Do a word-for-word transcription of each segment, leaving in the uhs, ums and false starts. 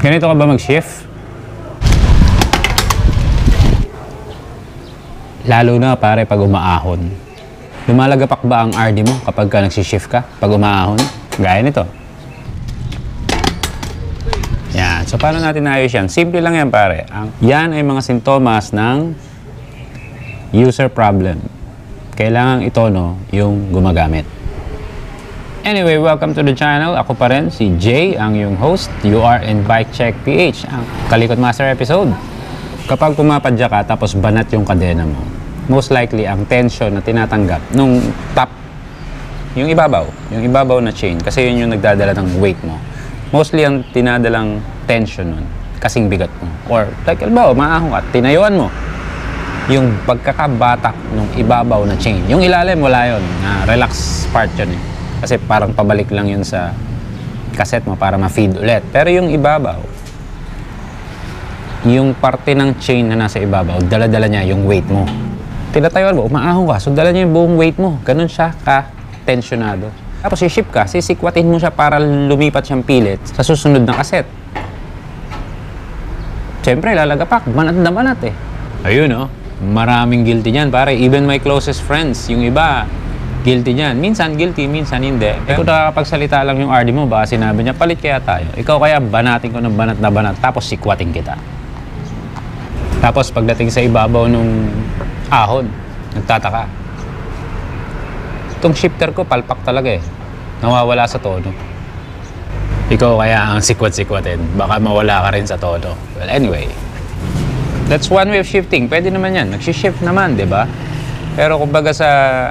Ganito ka ba mag-shift? Lalo na pare pag umaahon. Lumalagapak ba ang R D mo kapag ka nagsishift ka? Pag umaahon? Gaya nito. Yan. So paano natin naayos yan? Simple lang yan pare. Ang, yan ay mga sintomas ng user problem. Kailangang itono yung gumagamit. Anyway, welcome to the channel. Ako pa rin, si Jay, ang yung host. You are in Bike Check P H, ang Kalikot Master episode. Kapag pumapadya ka tapos banat yung kadena mo, most likely ang tension na tinatanggap nung top, yung ibabaw, yung ibabaw na chain, kasi yun yung nagdadala ng weight mo. Mostly ang tinadalang tension nun, kasing bigat mo. Or like, albaw, maahon ka, tinayuan mo. Yung pagkakabatak nung ibabaw na chain. Yung ilalim, wala yun. Na relax part yun eh. Kasi parang pabalik lang yun sa cassette mo para ma-feed ulit. Pero yung ibabaw, yung parte ng chain na nasa ibabaw, dala-dala niya yung weight mo. Tinatayuan mo, umaahon ka, so dala niya yung buong weight mo. Ganun siya ka-tensionado. Tapos i-ship ka, sisikwatin mo siya para lumipat siyang pilit sa susunod na cassette. Siyempre, lalagapak, banat na banat eh. Ayun oh, maraming guilty niyan, pare. Even my closest friends, yung iba, guilty niyan. Minsan guilty, minsan hindi. Eh, kung nakakapagsalita lang yung R D mo, baka sinabi niya, palit kaya tayo. Ikaw kaya banatin ko ng banat na banat, tapos sikwatin kita. Tapos pagdating sa ibabaw nung ahon, nagtataka. Itong shifter ko, palpak talaga eh. Nawawala sa tono. Ikaw kaya ang sikwat-sikwatin, baka mawala ka rin sa tono. Well, anyway, that's one way of shifting. Pwede naman yan. Nagsishift naman, di ba? Pero kumbaga sa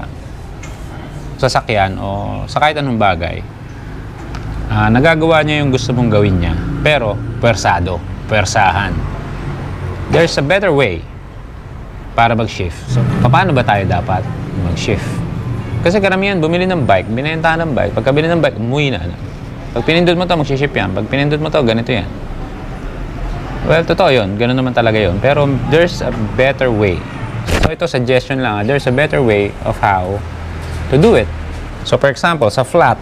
sasakyan o sa kahit anong bagay, uh, nagagawa niya yung gusto mong gawin niya, pero pwersado, pwersahan. There's a better way para mag-shift. So, paano ba tayo dapat mag-shift? Kasi karamihan, bumili ng bike, binenta ng bike, pagka binili ng bike, umuwi na. Pag pinindot mo to, mag-shift yan. Pag pinindot mo to, ganito yan. Well, totoo yun. Ganun naman talaga yun. Pero there's a better way. So, ito suggestion lang. There's a better way of how to do it. So for example, sa flat,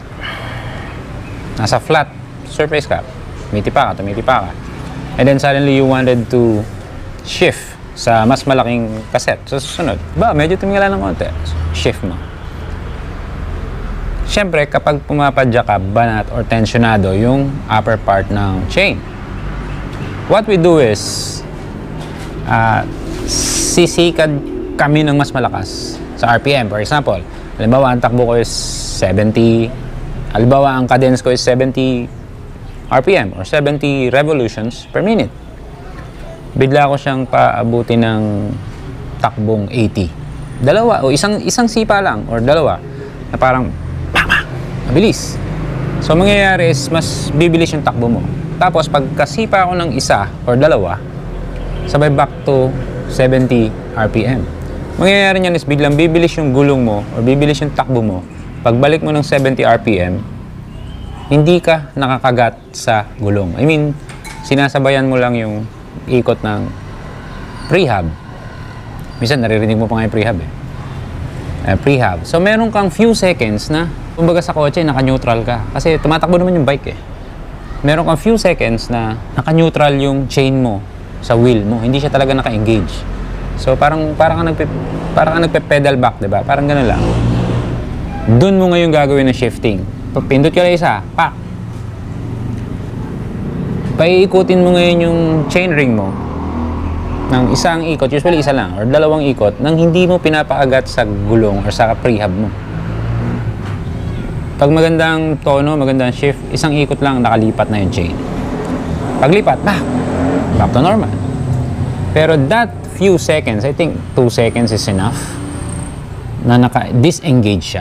nasa flat surface ka, tumitipa ka, tumitipa ka, and then suddenly you wanted to shift sa mas malaking cassette. So susunod, ba, medyo tumingala ng konti, shift mo. Siyempre, kapag pumapadya ka, banat or tensionado yung upper part ng chain. What we do is, uh, sisikad kami ng mas malakas sa R P M. For example, halimbawa, ang takbo ko is seventy. Halimbawa, ang cadence ko is seventy R P M or seventy revolutions per minute. Bigla ko siyang paabuti ng takbong eighty. Dalawa o isang isang sipa lang or dalawa na parang mabilis. So, mangyayari is mas bibilis yung takbo mo. Tapos, pagkasipa ko ng isa or dalawa, sabay back to seventy R P M. Mangyayari niyan is biglang bibilis yung gulong mo o bibilis yung takbo mo. Pagbalik mo ng seventy R P M, hindi ka nakakagat sa gulong. I mean, sinasabayan mo lang yung ikot ng prehab. Minsan, naririnig mo pa nga yung prehab eh. Uh, prehab. So, meron kang few seconds na, kumbaga sa kotse, naka-neutral ka. Kasi tumatakbo naman yung bike eh. Meron kang few seconds na naka-neutral yung chain mo sa wheel mo. Hindi siya talaga naka-engage. So parang parang ka nagpe parang ka nagpe-pedal back, 'di ba? Parang gano'n lang. Doon mo ngayon gagawin ng shifting. Pag pindot ka lang isa, pa. Paiikutin mo ngayon yung chain ring mo ng isang ikot, usually isa lang or dalawang ikot, nang hindi mo pinapaagat sa gulong or sa prehab mo. Pag magandang tono, magandang shift, isang ikot lang nakalipat na yung chain. Paglipat, back. Back to normal. Pero that few seconds, I think two seconds is enough na naka-disengage siya.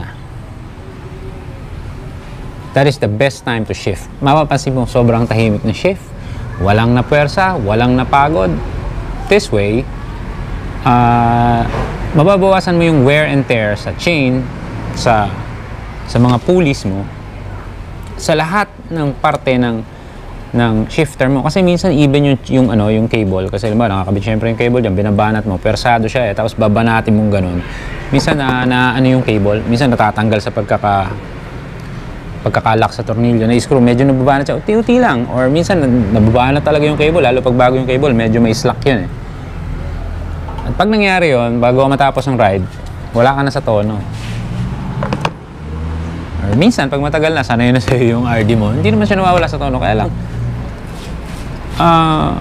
That is the best time to shift. Mapapansin mo, sobrang tahimik na shift. Walang napwersa, walang napagod. This way, uh, mababawasan mo yung wear and tear sa chain, sa, sa mga pulleys mo, sa lahat ng parte ng ng shifter mo. Kasi minsan even yung, yung ano yung cable, kasi alam mo, nakakabit syempre yung cable dyan, binabanat mo, persado siya eh, tapos babanatin mong ganun. Minsan na, na ano yung cable, minsan natatanggal sa pagkaka pagkakalak sa tornilyo na screw, medyo nababa na siya, uti-uti lang. Or minsan, nababa na talaga yung cable, lalo pag bago yung cable, medyo may slack yun eh. At pag nangyari yun, bago matapos ang ride, wala ka na sa tono. Or minsan, pag matagal na, sanay na sa'yo yung R D mo, hindi naman siya nawawala sa tono, kaya lang, ah,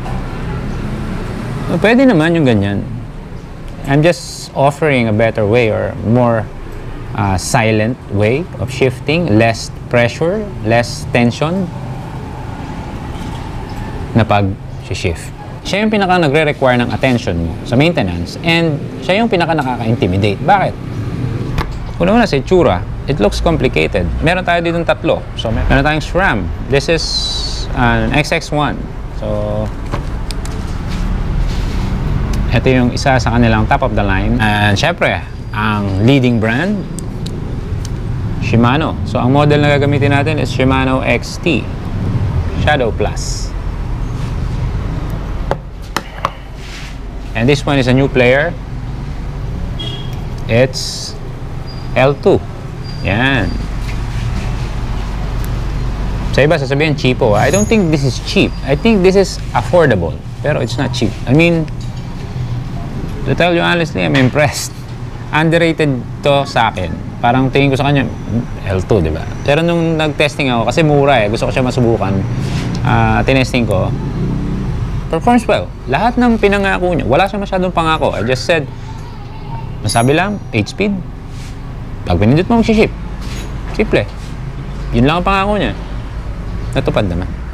uh, pwede naman yung ganyan. I'm just offering a better way or more Uh, silent way of shifting, less pressure, less tension na pag-shift. Siya yung pinaka nagre-require ng attention mo sa maintenance and siya yung pinaka nakaka-intimidate. Bakit? Una-una sa itsura, it looks complicated. Meron tayo dito tatlo. So, meron tayong SRAM. This is an X X one. So, ito yung isa sa kanilang top of the line. And syempre, ang leading brand, Shimano. So, ang model na gagamitin natin is Shimano X T Shadow Plus. And this one is a new player. It's L two. Yan. Sa iba, sasabihin cheapo. I don't think this is cheap. I think this is affordable. Pero it's not cheap. I mean, to tell you honestly, I'm impressed. Underrated to sa akin. Parang tingin ko sa kanya, L two, di ba? Pero nung nag-testing ako, kasi mura eh, gusto ko siya masubukan, uh, tinesting ko, performs well. Lahat ng pinangako niya, wala siya masyadong pangako. I just said, masabi lang, eight speed. Pag pinindot mo, mag-ship. Simple. Yun lang ang pangako niya. Natupad naman.